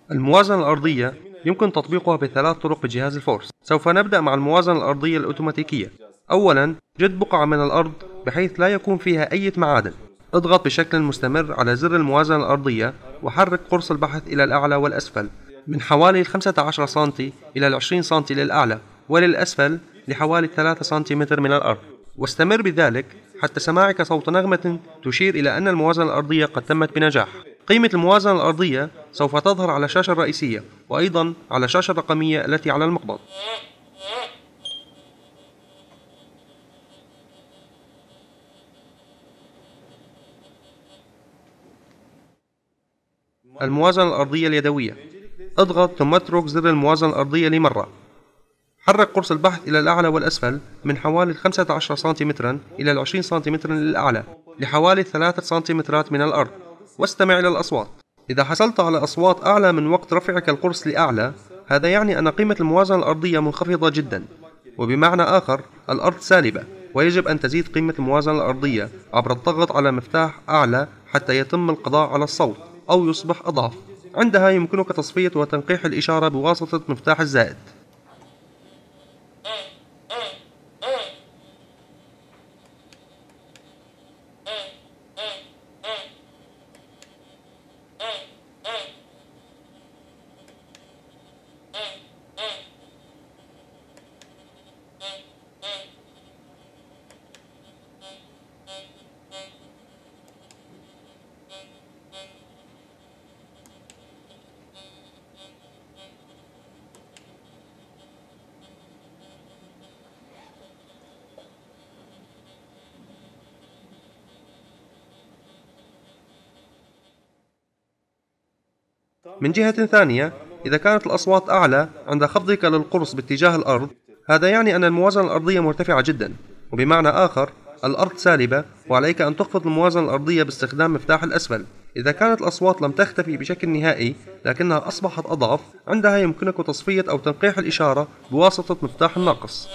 الموازنة الأرضية يمكن تطبيقها بثلاث طرق بجهاز الفورس. سوف نبدأ مع الموازنة الأرضية الأوتوماتيكية. أولا، جد بقعة من الأرض بحيث لا يكون فيها أي معادن. اضغط بشكل مستمر على زر الموازنة الأرضية وحرك قرص البحث إلى الأعلى والأسفل من حوالي 15 سم إلى 20 سم للأعلى، وللأسفل لحوالي 3 سنتيمتر من الأرض، واستمر بذلك حتى سماعك صوت نغمة تشير إلى أن الموازنة الأرضية قد تمت بنجاح. قيمة الموازنة الأرضية سوف تظهر على الشاشة الرئيسية وأيضا على الشاشة الرقمية التي على المقبض. الموازنة الأرضية اليدوية. اضغط ثم اترك زر الموازنة الأرضية لمرة. حرك قرص البحث إلى الأعلى والأسفل من حوالي 15 سنتيمترا إلى 20 سنتيمترا للأعلى لحوالي 3 سنتيمترات من الأرض، واستمع إلى الأصوات. إذا حصلت على أصوات أعلى من وقت رفعك القرص لأعلى، هذا يعني أن قيمة الموازنة الأرضية منخفضة جدا، وبمعنى آخر الأرض سالبة، ويجب أن تزيد قيمة الموازنة الأرضية عبر الضغط على مفتاح أعلى حتى يتم القضاء على الصوت أو يصبح أضعف. عندها يمكنك تصفية وتنقيح الإشارة بواسطة مفتاح الزائد. من جهة ثانية، إذا كانت الأصوات أعلى عند خفضك للقرص باتجاه الأرض، هذا يعني أن الموازنة الأرضية مرتفعة جدا، وبمعنى آخر الأرض سالبة، وعليك أن تخفض الموازنة الأرضية باستخدام مفتاح الأسفل. إذا كانت الأصوات لم تختفي بشكل نهائي لكنها أصبحت أضعف، عندها يمكنك تصفية أو تنقيح الإشارة بواسطة مفتاح الناقص.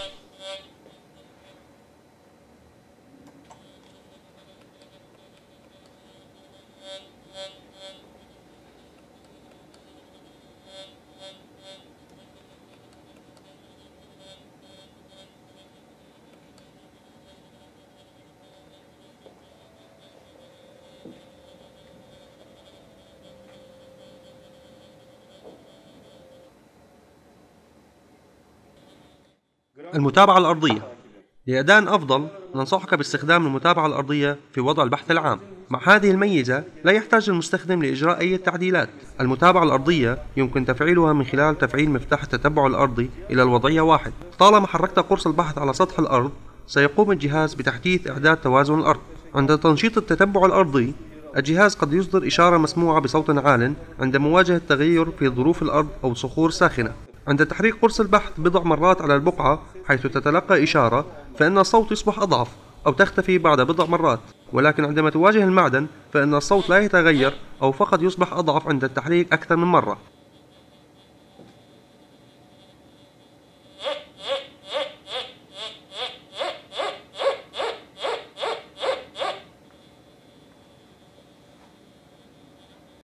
المتابعة الأرضية. لأداء أفضل ننصحك باستخدام المتابعة الأرضية في وضع البحث العام. مع هذه الميزة لا يحتاج المستخدم لإجراء أي تعديلات. المتابعة الأرضية يمكن تفعيلها من خلال تفعيل مفتاح التتبع الأرضي إلى الوضعية 1. طالما حركت قرص البحث على سطح الأرض، سيقوم الجهاز بتحديث إعداد توازن الأرض. عند تنشيط التتبع الأرضي، الجهاز قد يصدر إشارة مسموعة بصوت عال عند مواجهة تغير في ظروف الأرض أو صخور ساخنة. عند تحريك قرص البحث بضع مرات على البقعة حيث تتلقى إشارة، فإن الصوت يصبح أضعف أو تختفي بعد بضع مرات، ولكن عندما تواجه المعدن فإن الصوت لا يتغير أو فقط يصبح أضعف عند التحريك أكثر من مرة.